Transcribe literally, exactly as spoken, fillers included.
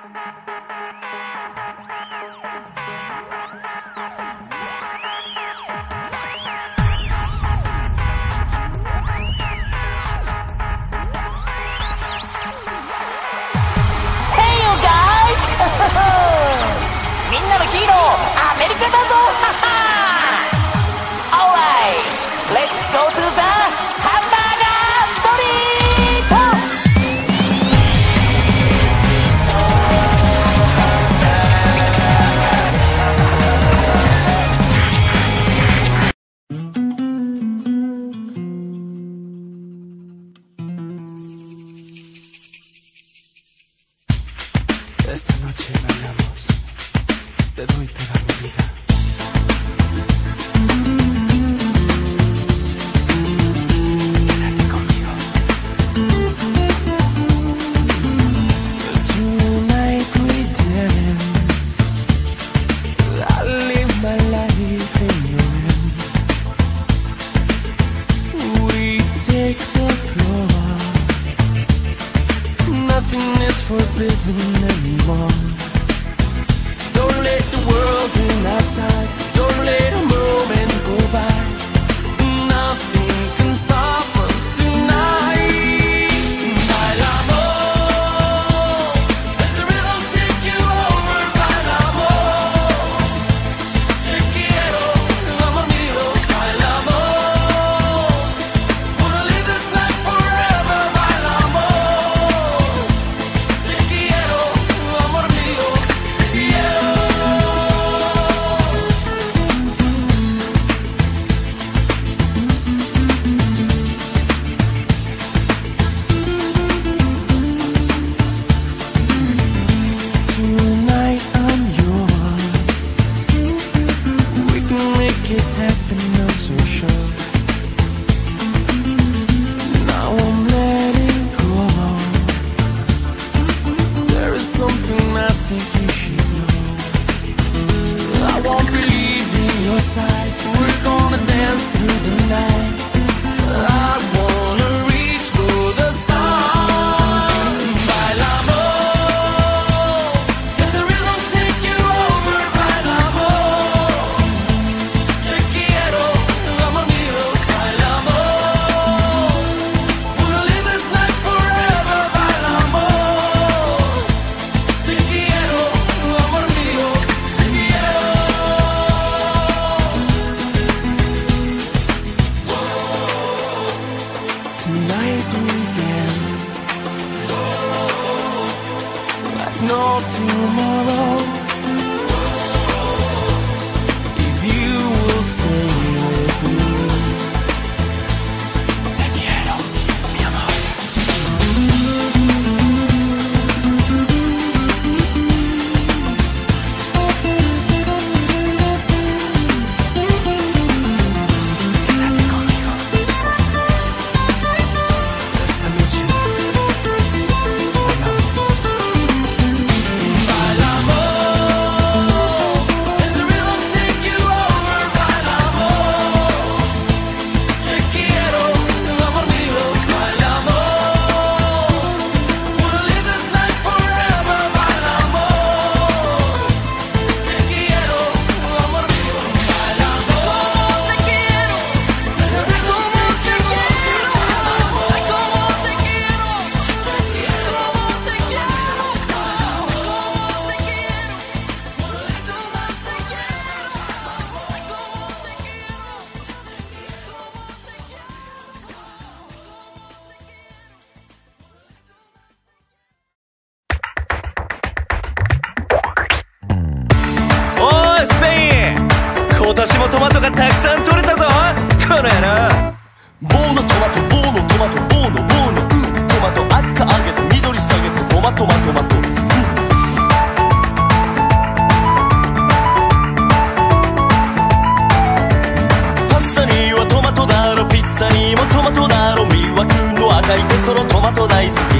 みんなのヒーローアメリカだぞ。Alright, let's go to the ハンバーガーストリート。 Esta noche bailamos, te doy toda mi vida. Quédate conmigo. Tonight we dance, I live my life in your hands. We take the floor, nothing is forbidden anymore. Don't let the world win outside. Don't let a moment go by. Nothing can stop us tonight. Bailamos, let the rhythm take you over. Bailamos, te quiero, amor mío. Bailamos, wanna live this night forever. Bailamos, te quiero, amor mío. Te quiero. Tonight I'm yours. We can make it happen, I'm so sure. Now I'm letting go. There is something I think you should know. I won't believe in your side. We're gonna dance through the night. I wanna reach for the stars. Bailamos, let the rhythm take you over. Bailamos, te quiero, amor mío. Bailamos, wanna live this night forever. Bailamos, te quiero, amor mío. Te quiero. Tonight we dance like no tomorrow. If you will stay with me, te quiero, mi amor. Quédate conmigo. Esta noche bailamos. Bailamos, let the rhythm take you over. Bailamos, te quiero, amor mío. Bailamos, wanna live this night forever. Bailamos, te quiero, amor mío. Bailamos, te quiero, let the rhythm take you over. Bailamos, como te quiero, como te quiero, como te quiero, wanna live this night おいスペイン、今年もトマトがたくさん取れたぞ。これな棒のトマト、棒のトマト、棒の棒のうんトマト、赤揚げて緑下げてトマトマトマト、うん、パスタにはトマトだろ、ピッツァにもトマトだろ、魅惑の赤いテソのトマト大好き。